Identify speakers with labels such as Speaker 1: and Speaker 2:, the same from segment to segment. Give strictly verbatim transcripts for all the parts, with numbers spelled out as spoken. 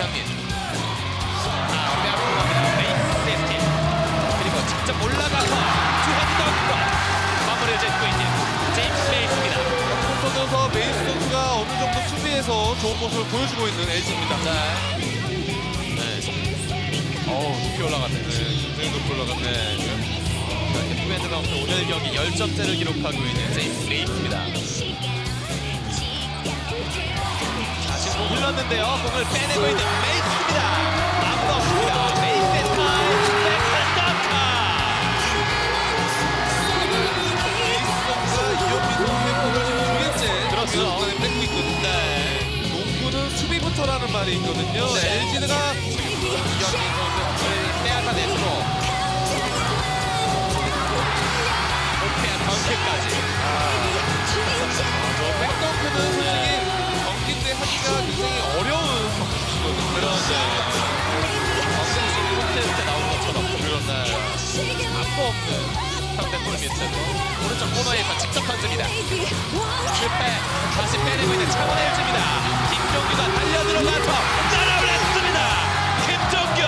Speaker 1: 이상민. 자, 빼앗고 갑니다. 베이스 세스틴. 그리고 직접 올라가서 주하지 덩크. 마무리를 짓고 있는 제임스 베이스입니다.
Speaker 2: 선수에서 베이스 선수가 어느 정도 수비에서 좋은 모습을 보여주고 있는 엘지입니다.
Speaker 1: 네. 네. 어우, 높이 올라갔네.
Speaker 2: 네, 굉장히 높이 올라갔네.
Speaker 1: 이렇게 투핸드가 없는 오늘 경기 십 점째를 기록하고 있는 제임스 베이스입니다. 자, 지금 공 흘렀는데요. 공을 빼내고 있는 베이스입니다. 아무도 없습니다. 베이스의 타임, 백핸드 덩크.
Speaker 2: 이현민 선수의 공을 지금 두 개째
Speaker 1: 그렇죠.
Speaker 2: 공을 뺏고 있거든요.
Speaker 1: 네.
Speaker 2: 농구는 수비부터라는 말이 있거든요.
Speaker 1: 네.
Speaker 2: 엘지가
Speaker 1: 이현민 선수 빼앗아냈고 오페아 덩크까지.
Speaker 2: 저 백덩크는 솔직히 경기 때 하기가 굉장히 어려운 덩크시거든요.
Speaker 1: 그런데 덩크식 콘테스트에 나온 것처럼
Speaker 2: 그런데
Speaker 1: 앞도 없는 상대 골 밑에서 오른쪽 코너에서 직접 던집니다. 실패. 다시 빼내고 있는 창원 엘지입니다. 김종규가 달려들어가서 날아올랐습니다. 김종규.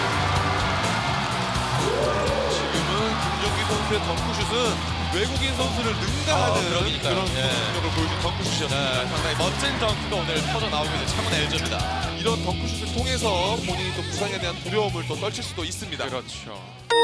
Speaker 2: 지금은 김종기 선수의 덩크슛은 외국인 선수를 능가하는
Speaker 1: 아, 그러니까요.
Speaker 2: 그런
Speaker 1: 예.
Speaker 2: 성적을 보여준 덩크슛이었습니다.
Speaker 1: 네, 상당히 멋진 덩크가 오늘 터져 나오고 있는 창원 엘지입니다.
Speaker 2: 이런 덩크슛을 통해서 본인이 또 부상에 대한 두려움을 또 떨칠 수도 있습니다.
Speaker 1: 그렇죠.